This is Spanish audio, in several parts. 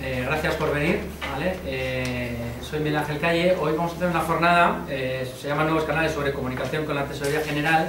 Gracias por venir, ¿vale? Soy Miguel Ángel Calle. Hoy vamos a hacer una jornada, se llama Nuevos Canales sobre comunicación con la Tesorería General.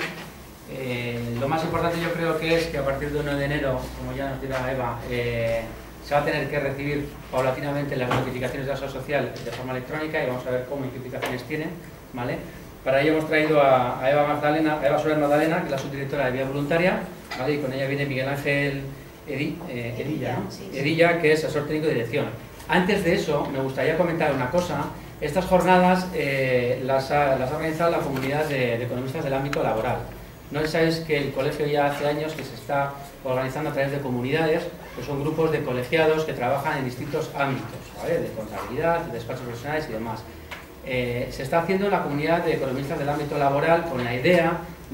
Lo más importante yo creo que es que a partir del 1 de enero, como ya nos dirá Eva, se va a tener que recibir paulatinamente las notificaciones de la Seguridad Social de forma electrónica y vamos a ver cómo implicaciones tienen, ¿vale? Para ello hemos traído a Eva Soler Magdalena, que es la subdirectora de Vía Voluntaria, ¿vale? Y con ella viene Miguel Ángel Edilla, ¿no? Edilla, que es asesor técnico de dirección. Antes de eso, me gustaría comentar una cosa. Estas jornadas las ha organizado la comunidad de economistas del ámbito laboral. No sé si sabéis que el colegio ya hace años que se está organizando a través de comunidades, que son grupos de colegiados que trabajan en distintos ámbitos, ¿vale? De contabilidad, de despachos profesionales y demás. Se está haciendo en la comunidad de economistas del ámbito laboral con la idea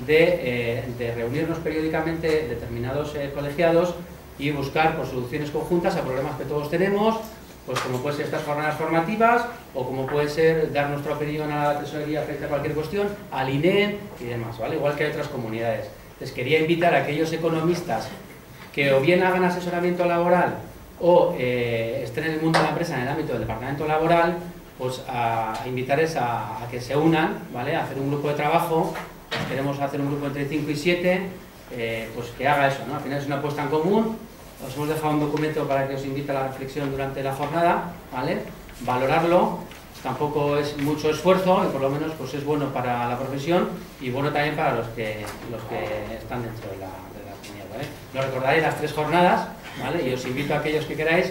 de reunirnos periódicamente determinados colegiados y buscar pues, soluciones conjuntas a problemas que todos tenemos, pues como pueden ser estas jornadas formativas o como puede ser dar nuestra opinión a la tesorería frente a cualquier cuestión, al INE y demás, ¿vale? Igual que hay otras comunidades. Entonces quería invitar a aquellos economistas que o bien hagan asesoramiento laboral o estén en el mundo de la empresa en el ámbito del departamento laboral, pues a invitarles a que se unan, ¿vale? A hacer un grupo de trabajo. Pues queremos hacer un grupo entre 5 y 7, pues que haga eso, ¿no? Al final es una apuesta en común. Os hemos dejado un documento para que os invite a la reflexión durante la jornada, ¿vale? Valorarlo, tampoco es mucho esfuerzo y por lo menos pues es bueno para la profesión y bueno también para los que están dentro de la comunidad, ¿vale? Lo recordaré las 3 jornadas, ¿vale? Y os invito a aquellos que queráis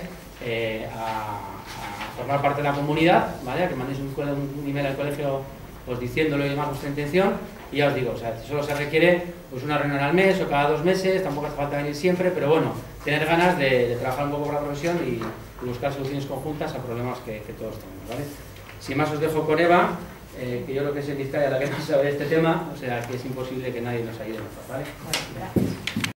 a formar parte de la comunidad, ¿vale? A que mandéis un email al colegio pues diciéndolo y demás vuestra intención. Y ya os digo, o sea, solo se requiere pues una reunión al mes o cada 2 meses, tampoco hace falta venir siempre, pero bueno, tener ganas de trabajar un poco por la profesión y buscar soluciones conjuntas a problemas que todos tenemos, ¿vale? Sin más os dejo con Eva, que yo creo que es en Vizcaya la que no sabe de este tema, o sea que es imposible que nadie nos ayude mejor, ¿vale? Bueno, gracias.